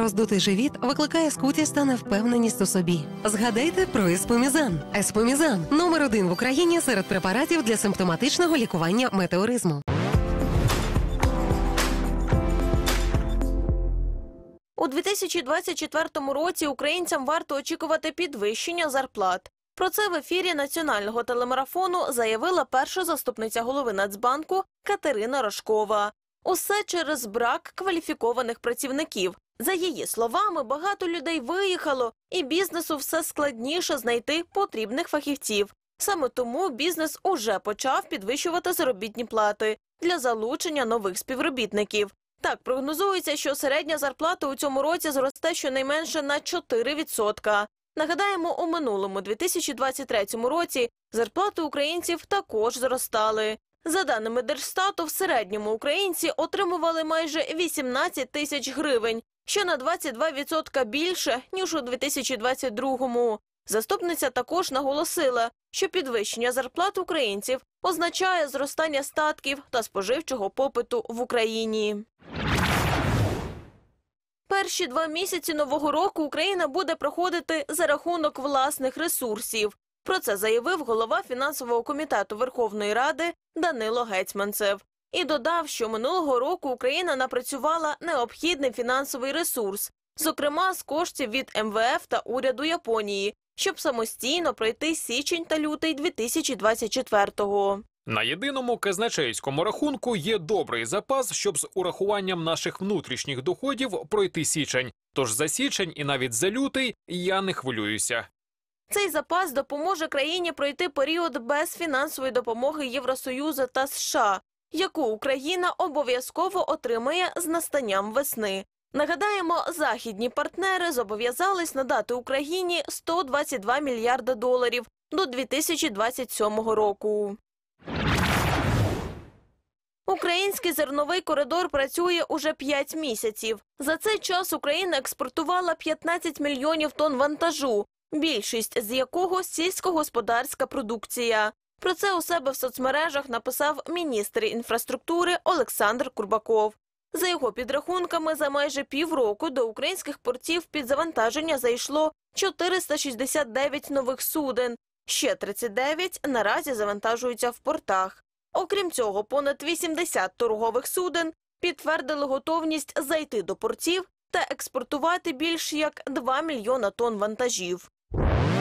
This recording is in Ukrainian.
Роздутий живіт викликає скутість та невпевненість у собі. Згадайте про еспомізан. Еспомізан – номер 1 в Україні серед препаратів для симптоматичного лікування метеоризму. У 2024 році українцям варто очікувати підвищення зарплат. Про це в ефірі національного телемарафону заявила перша заступниця голови Нацбанку Катерина Рожкова. Усе через брак кваліфікованих працівників. За її словами, багато людей виїхало, і бізнесу все складніше знайти потрібних фахівців. Саме тому бізнес уже почав підвищувати заробітні плати для залучення нових співробітників. Так, прогнозується, що середня зарплата у цьому році зросте щонайменше на 4%. Нагадаємо, у минулому 2023 році зарплати українців також зростали. За даними Держстату, в середньому українці отримували майже 18 тисяч гривень, що на 22% більше, ніж у 2022-му. Заступниця також наголосила, що підвищення зарплат українців означає зростання статків та споживчого попиту в Україні. Перші 2 місяці нового року Україна буде проходити за рахунок власних ресурсів. Про це заявив голова фінансового комітету Верховної Ради Данило Гетьманцев. І додав, що минулого року Україна напрацювала необхідний фінансовий ресурс, зокрема з коштів від МВФ та уряду Японії, щоб самостійно пройти січень та лютий 2024-го. На єдиному казначейському рахунку є добрий запас, щоб з урахуванням наших внутрішніх доходів пройти січень. Тож за січень і навіть за лютий я не хвилююся. Цей запас допоможе країні пройти період без фінансової допомоги Євросоюзу та США, яку Україна обов'язково отримає з настанням весни. Нагадаємо, західні партнери зобов'язались надати Україні $122 мільярди до 2027 року. Український зерновий коридор працює уже 5 місяців. За цей час Україна експортувала 15 мільйонів тонн вантажу, більшість з якого сільськогосподарська продукція. Про це у себе в соцмережах написав міністр інфраструктури Олександр Курбаков. За його підрахунками, за майже півроку до українських портів під завантаження зайшло 469 нових суден. Ще 39 наразі завантажуються в портах. Окрім цього, понад 80 торгових суден підтвердили готовність зайти до портів та експортувати більш як 2 мільйона тонн вантажів.